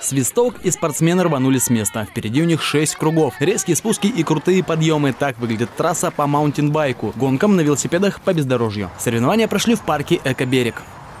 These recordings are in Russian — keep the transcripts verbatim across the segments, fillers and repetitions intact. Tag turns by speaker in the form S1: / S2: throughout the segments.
S1: Свисток, и спортсмены рванули с места. Впереди у них шесть кругов. Резкие спуски и крутые подъемы. Так выглядит трасса по маунтинбайку. Гонкам на велосипедах по бездорожью. Соревнования прошли в парке «Экоберег».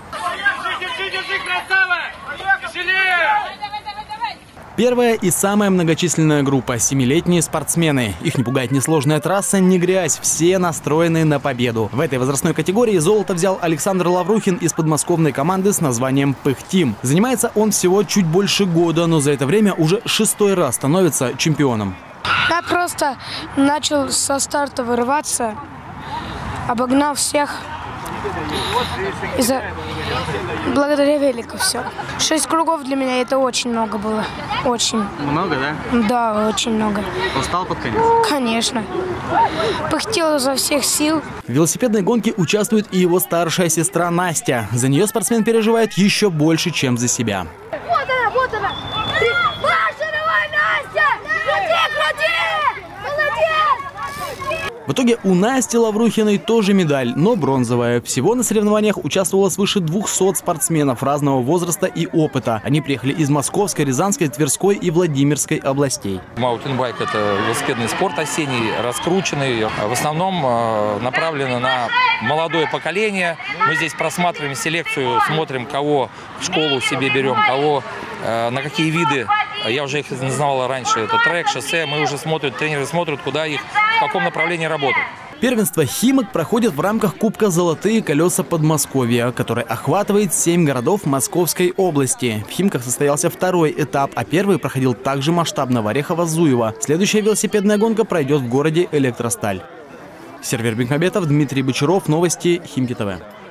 S1: Первая и самая многочисленная группа – семилетние спортсмены. Их не пугает ни сложная трасса, ни грязь. Все настроены на победу. В этой возрастной категории золото взял Александр Лаврухин из подмосковной команды с названием «Пыхтим». Занимается он всего чуть больше года, но за это время уже шестой раз становится чемпионом.
S2: Я просто начал со старта вырываться, обогнал всех. Из-за... Благодаря велику все. Шесть кругов для меня это очень много было. Очень.
S1: Много, да?
S2: Да, очень много.
S1: Устал под конец?
S2: Конечно. Пыхтел изо всех сил.
S1: В велосипедной гонке участвует и его старшая сестра Настя. За нее спортсмен переживает еще больше, чем за себя.
S3: Вот она, вот она! Маша, давай, Настя! Крути, крути! Молодец!
S1: В итоге у Насти Лаврухиной тоже медаль, но бронзовая. Всего на соревнованиях участвовало свыше двухсот спортсменов разного возраста и опыта. Они приехали из Московской, Рязанской, Тверской и Владимирской областей.
S4: Маунтинбайк – это велосипедный спорт осенний, раскрученный. В основном направлен на молодое поколение. Мы здесь просматриваем селекцию, смотрим, кого в школу себе берем, кого на какие виды. Я уже их знал раньше. Это трек, шоссе. Мы уже смотрим, тренеры смотрят, куда их, в каком направлении работают.
S1: Первенство «Химок» проходит в рамках Кубка «Золотые колеса Подмосковья», который охватывает семь городов Московской области. В «Химках» состоялся второй этап, а первый проходил также масштабно в Орехово-Зуево. Следующая велосипедная гонка пройдет в городе Электросталь. Сервер Бекмамбетов, Дмитрий Бочаров, новости Химки ТВ.